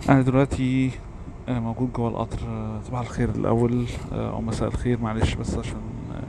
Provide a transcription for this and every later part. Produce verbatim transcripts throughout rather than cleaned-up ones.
انا دلوقتي آه، موجود جوه القطر. آه، صباح الخير الاول، آه، او مساء الخير، معلش بس عشان آه،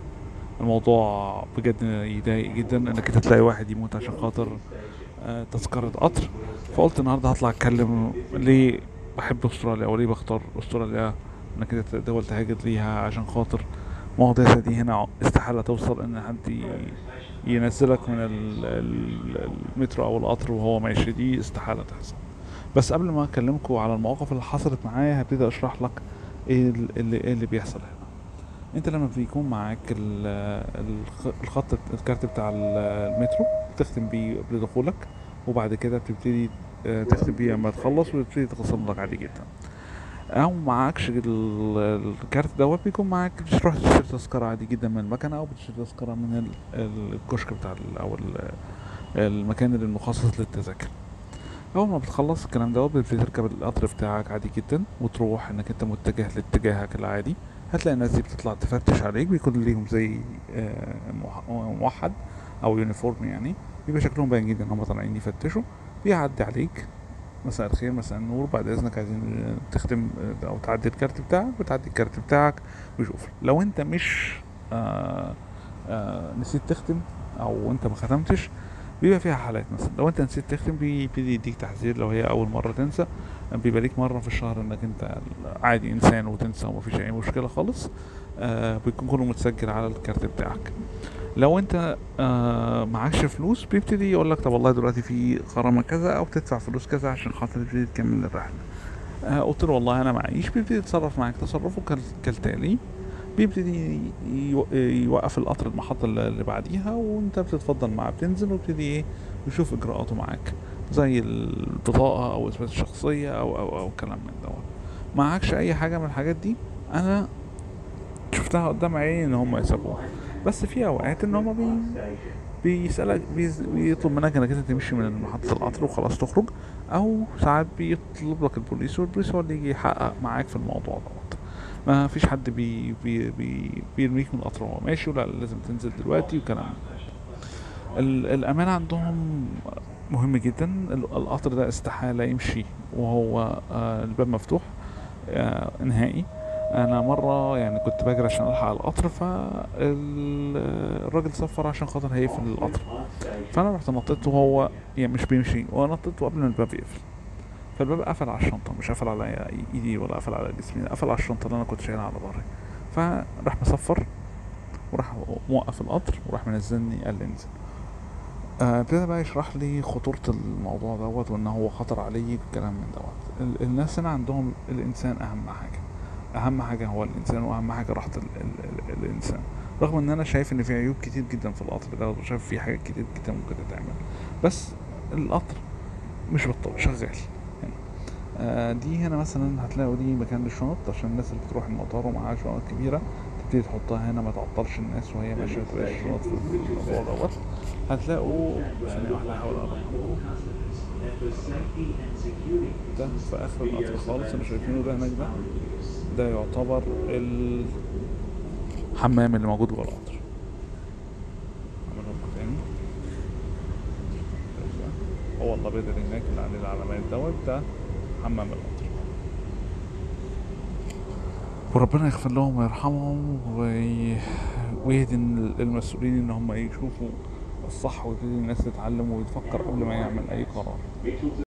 الموضوع بجد يضايق جدا انك انت تلاقي واحد يموت عشان خاطر آه، تذكرة قطر. فقلت النهارده هطلع اتكلم ليه بحب استراليا او ليه بختار استراليا انك انت دول تهاجر ليها عشان خاطر مواضيع زي دي. هنا استحالة توصل ان حد ي- ينزلك من ال- ال- المترو او القطر وهو ماشي، دي استحالة تحصل. بس قبل ما اكلمكم على المواقف اللي حصلت معايا هبتدي اشرح لك ايه ال- اللي, إيه اللي بيحصل هنا. انت لما بيكون معاك ال- الخ- الخط الكارت بتاع ال- المترو بتختم بيه قبل دخولك، وبعد كده بتبتدي آه، تختم بيه لما تخلص وتبتدي تخصم لك عادي جدا. او معكش ال- الكارت دوت، بيكون معاك بتروح تشتري تذكرة عادي جدا من المكنة، او بتشتري تذكرة من ال- الكشك بتاع ال- او ال- المكان اللي مخصص للتذاكر. اول ما بتخلص الكلام دوت بتبتدي تركب القطر بتاعك عادي جدا وتروح انك انت متجه لاتجاهك العادي. هتلاقي الناس دي بتطلع تفتش عليك، بيكون ليهم زي آه، موح- موحد او يونيفورم يعني، بيبقى شكلهم باين جدا ان هم طالعين يفتشوا. بيعدي عليك: مساء الخير، مساء النور، بعد اذنك عايزين تختم آه، او تعدي الكارت بتاعك. بتعدي الكارت بتاعك ويشوف لو انت مش آه آه نسيت تختم او انت ما ختمتش. بيبقى فيها حالات مثلا لو انت نسيت تختم بيبتدي يديك تحذير لو هي اول مره تنسى. بيبقى ليك مره في الشهر انك انت عادي انسان وتنسى ومفيش اي مشكله خالص. آه بيكون كله متسجل على الكارت بتاعك. لو انت آه معكش فلوس بيبتدي يقول لك طب والله دلوقتي في غرامه كذا او تدفع فلوس كذا عشان خاطر تبتدي تكمل الرحله. آه قلت له والله انا معيش. بيبتدي يتصرف معاك تصرفه كال- كالتالي: بيبتدي يو- يوقف القطر المحطة اللي اللي بعديها، وانت بتتفضل معاه بتنزل، ويبتدي ايه يشوف اجراءاته معاك زي البطاقة او اثبات الشخصية او او او كلام من دوت. معكش اي حاجة من الحاجات دي، انا شفتها قدام عيني ان هم يسابوها. بس في اوقات ان هم بي بيسألك بيز- بيطلب منك انك انت تمشي من محطة القطر وخلاص تخرج، او ساعات بيطلب لك البوليس، والبوليس هو اللي يجي يحقق معاك في الموضوع دوت. ما فيش حد بي بي بي بيرميك من القطر وهو ماشي ولا لازم تنزل دلوقتي وكلام من ده. ال- الأمان عندهم مهم جدا. ال- القطر ده استحالة يمشي وهو آه، الباب مفتوح آه، نهائي. انا مره يعني كنت بجري عشان الحق القطر، فالراجل صفر عشان خاطر هيقفل القطر، فانا رحت نطيت وهو يعني مش بيمشي، وانا نطيت قبل ما الباب يقفل. فالباب قفل على الشنطه، مش قفل على ايدي ولا قفل على جسمي، قفل على الشنطه اللي انا كنت شايلها على ظهري. فراح مصفر وراح موقف القطر وراح منزلني قال لي انزل. آه، ابتدى بقى يشرح لي خطورة الموضوع دوت وان هو خطر عليك والكلام من دوت. ال- الناس هنا عندهم الانسان اهم حاجة. اهم حاجة هو الانسان، واهم حاجة راحة ال ال ال الانسان. رغم ان انا شايف ان في عيوب كتير جدا في القطر دوت، وشايف في حاجات كتير جدا ممكن تتعمل، بس القطر مش بطال شغال هنا. آه دي هنا مثلا هتلاقوا دي مكان للشنط عشان الناس اللي بتروح المطار ومعاها شنط كبيرة تبتدي تحطها هنا، ما تعطلش الناس وهي ماشية تلاقي الشنط في الموضوع دوت. هتلاقوا ثانية واحدة هحاول اقرب لكم. ده في اخر القطر خالص اللي شايفينه ده هناك، ده ده يعتبر الحمام اللي موجود جوه القطر. اعملهم تاني. هو الابيض اللي هناك اللي عليه العلامات دوت ده حمام القطر. وربنا يغفر لهم ويرحمهم وي... ويهدي المسؤولين ان هم يشوفوا الصح، ويبتدي الناس تتعلم وتفكر قبل ما يعمل اي قرار.